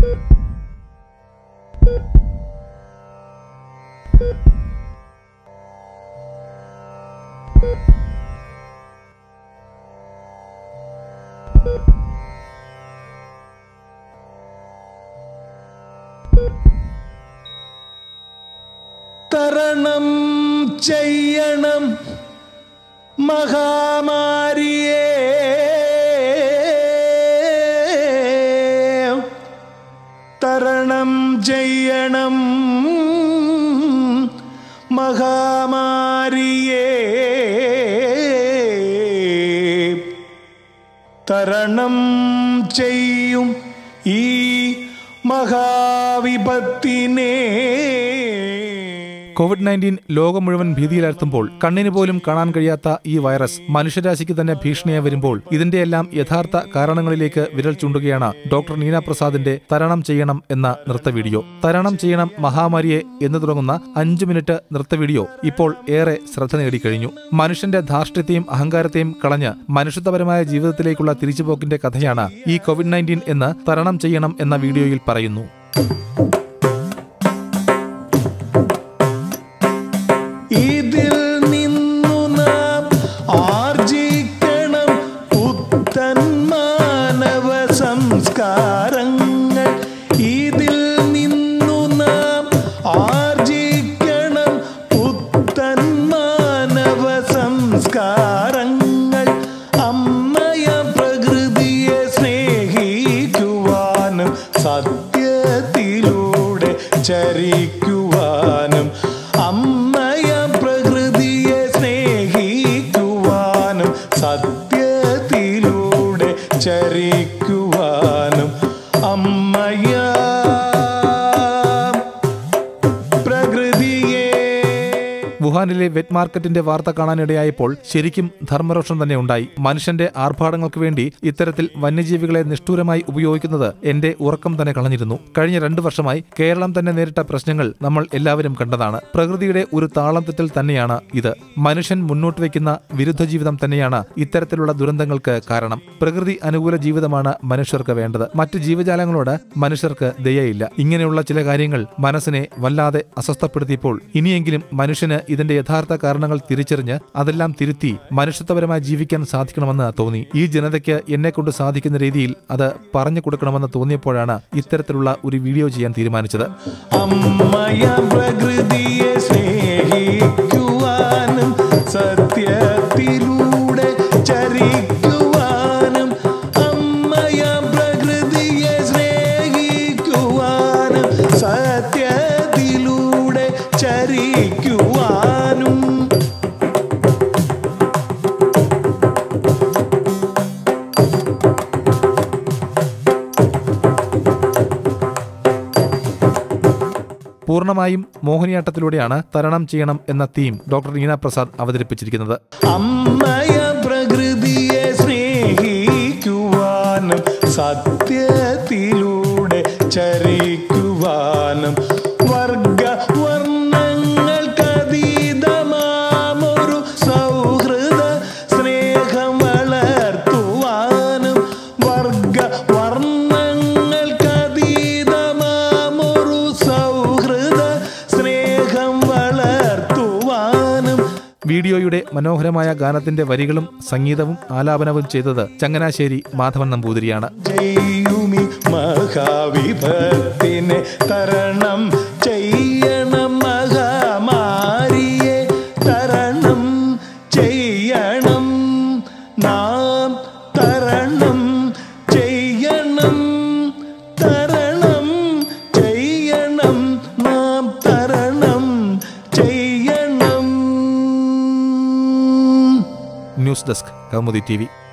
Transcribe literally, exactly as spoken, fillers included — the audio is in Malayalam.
തരണം ചെയ്യണം മഹാമാരിയെ, തരണം ചെയ്യണം മഹാമാരിയെ, തരണം ചെയ്യും ഈ മഹാവിപത്തിനെ. കോവിഡ് നയൻറ്റീൻ ലോകം മുഴുവൻ ഭീതിയിലാഴ്ത്തുമ്പോൾ കണ്ണിന് പോലും കാണാൻ കഴിയാത്ത ഈ വൈറസ് മനുഷ്യരാശിക്ക് തന്നെ ഭീഷണിയായി വരുമ്പോൾ ഇതിന്റെയെല്ലാം യഥാർത്ഥ കാരണങ്ങളിലേക്ക് വിരൽ ചൂണ്ടുകയാണ് ഡോക്ടർ നീന പ്രസാദിന്റെ തരണം ചെയ്യണം എന്ന നൃത്ത വീഡിയോ. തരണം ചെയ്യണം മഹാമാരിയെ എന്ന് തുടങ്ങുന്ന അഞ്ചു മിനിറ്റ് നൃത്ത വീഡിയോ ഇപ്പോൾ ഏറെ ശ്രദ്ധ നേടിക്കഴിഞ്ഞു. മനുഷ്യന്റെ ധാർഷ്ട്യത്തെയും അഹങ്കാരത്തെയും കളഞ്ഞ് മനുഷ്യത്വപരമായ ജീവിതത്തിലേക്കുള്ള തിരിച്ചുപോക്കിന്റെ കഥയാണ് ഈ കോവിഡ് നയൻറ്റീൻ എന്ന് തരണം ചെയ്യണം എന്ന വീഡിയോയിൽ പറയുന്നു. ഇതിൽ നിന്നു നാം ആർജിക്കണം പുത്തൻ മാനവ സംസ്കാരങ്ങൾ. ഇതിൽ നിന്നു നാം ആർജിക്കണം പുത്തൻ മാനവ സംസ്കാരങ്ങൾ. അമ്മയ പ്രകൃതിയെ സ്നേഹിക്കുവാനും സത്യത്തിലൂടെ ചരിക്കുവാനും, അമ്മയ പ്രകൃതിയെ സ്നേഹിക്കുവാനും സത്യത്തിലൂടെ ചരിക്കുവാനും, അമ്മയ പ്രകൃതിയെ. വുഹാനിലെ വെറ്റ് മാർക്കറ്റിന്റെ വാർത്ത കാണാനിടയായപ്പോൾ ശരിക്കും ധർമ്മരോഷം തന്നെ ഉണ്ടായി. മനുഷ്യന്റെ ആർഭാടങ്ങൾക്ക് വേണ്ടി ഇത്തരത്തിൽ വന്യജീവികളെ നിഷ്ഠൂരമായി ഉപയോഗിക്കുന്നത് എന്റെ ഉറക്കം തന്നെ കളഞ്ഞിരുന്നു. കഴിഞ്ഞ രണ്ടു വർഷമായി കേരളം തന്നെ നേരിട്ട പ്രശ്നങ്ങൾ നമ്മൾ എല്ലാവരും കണ്ടതാണ്. പ്രകൃതിയുടെ ഒരു താളം തെറ്റൽ തന്നെയാണ് ഇത്. മനുഷ്യൻ മുന്നോട്ട് വയ്ക്കുന്ന വിരുദ്ധ ജീവിതം തന്നെയാണ് ഇത്തരത്തിലുള്ള ദുരന്തങ്ങൾക്ക് കാരണം. പ്രകൃതി അനുകൂല ജീവിതമാണ് മനുഷ്യർക്ക് വേണ്ടത്. മറ്റ് ജീവജാലങ്ങളോട് മനുഷ്യർക്ക് ദയയില്ല. ഇങ്ങനെയുള്ള ചില കാര്യങ്ങൾ മനസ്സിനെ വല്ലാതെ അസ്വസ്ഥപ്പെടുത്തിയപ്പോൾ ഇനിയെങ്കിലും മനുഷ്യന് ഇതിന്റെ യഥാർത്ഥ കാരണങ്ങൾ തിരിച്ചറിഞ്ഞ് അതെല്ലാം തിരുത്തി മനുഷ്യത്വപരമായി ജീവിക്കാൻ സാധിക്കണമെന്ന് തോന്നി. ഈ ജനതയ്ക്ക് എന്നെ കൊണ്ട് സാധിക്കുന്ന രീതിയിൽ അത് പറഞ്ഞു കൊടുക്കണമെന്ന് തോന്നിയപ്പോഴാണ് ഇത്തരത്തിലുള്ള ഒരു വീഡിയോ ചെയ്യാൻ തീരുമാനിച്ചത്. അമ്മയ പ്രകൃതിയെ സ്നേഹിക്കുവാനും സത്യത്തിലൂടെ ചരിക്കുവാനും, അമ്മയ പ്രകൃതിയെ സ്നേഹിക്കുവാനും സത്യത്തിലൂടെ ചരിക്കുവാനും. പൂർണ്ണമായും മോഹിനിയാട്ടത്തിലൂടെയാണ് തരണം ചെയ്യണം എന്ന തീം ഡോക്ടർ നീന പ്രസാദ് അവതരിപ്പിച്ചിരിക്കുന്നത്. അമ്മയ പ്രകൃതിയെ സ്നേഹിക്കുവാനും സത്യത്തിലൂടെ ചരിക്കുവാനും, വർഗ വർണ്ണങ്ങൾക്കതീതമാമൊരു സൗഹൃദ സ്നേഹം വളർത്തുവാനും, വർഗ വർണ്ണങ്ങൾക്കതീതമാമൊരു സൗഹൃദ സ്നേഹം വളർത്തുവാനും. വീഡിയോയുടെ മനോഹരമായ ഗാനത്തിന്റെ വരികളും സംഗീതവും ആലാപനവും ചെയ്തത് ചങ്ങനാശ്ശേരി മാധവൻ നമ്പൂതിരിയാണ്. ജയുമി മഹാവിപത്തിനെ തരണം ചെയ്യണം മഹാമാരിയെ, തരണം ചെയ്യണം നാം, തരണം ചെയ്യണം, തരണം ചെയ്യണം നാം, തരണം ചെയ്യണം. News desk Kaumudi T V.